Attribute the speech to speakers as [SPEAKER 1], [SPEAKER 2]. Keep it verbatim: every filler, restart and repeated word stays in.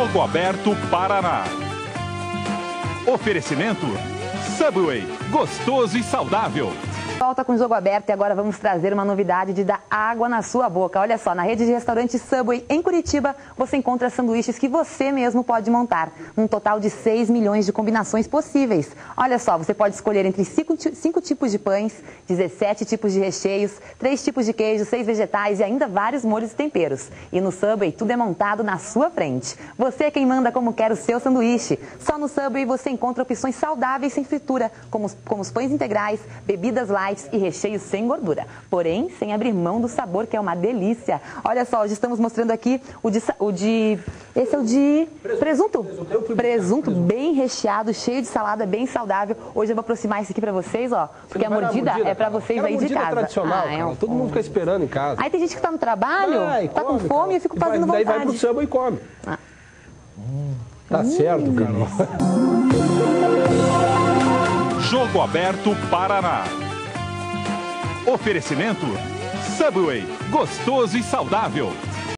[SPEAKER 1] Jogo Aberto Paraná. Oferecimento Subway, gostoso e saudável.
[SPEAKER 2] Volta com o Jogo Aberto e agora vamos trazer uma novidade de dar água na sua boca. Olha só, na rede de restaurantes Subway em Curitiba, você encontra sanduíches que você mesmo pode montar. Um total de seis milhões de combinações possíveis. Olha só, você pode escolher entre cinco tipos de pães, dezessete tipos de recheios, três tipos de queijo, seis vegetais e ainda vários molhos e temperos. E no Subway tudo é montado na sua frente. Você é quem manda como quer o seu sanduíche. Só no Subway você encontra opções saudáveis sem fritura, como os, como os pães integrais, bebidas light e recheios sem gordura, porém sem abrir mão do sabor, que é uma delícia. Olha só, hoje estamos mostrando aqui o de, o de esse é o de presunto, presunto, presunto bem recheado, cheio de salada, bem saudável. Hoje eu vou aproximar esse aqui pra vocês, ó, porque a mordida, mordida é pra vocês aí de casa.
[SPEAKER 3] Tradicional, ah, é um todo mundo fica esperando em casa.
[SPEAKER 2] Aí tem gente que tá no trabalho, vai, tá come, com fome, cara. Eu fico fazendo
[SPEAKER 3] vai,
[SPEAKER 2] vontade.
[SPEAKER 3] Daí vai pro Subway e come. Ah. Hum, tá hum. certo, Carol.
[SPEAKER 1] Jogo Aberto Paraná. Oferecimento Subway, gostoso e saudável.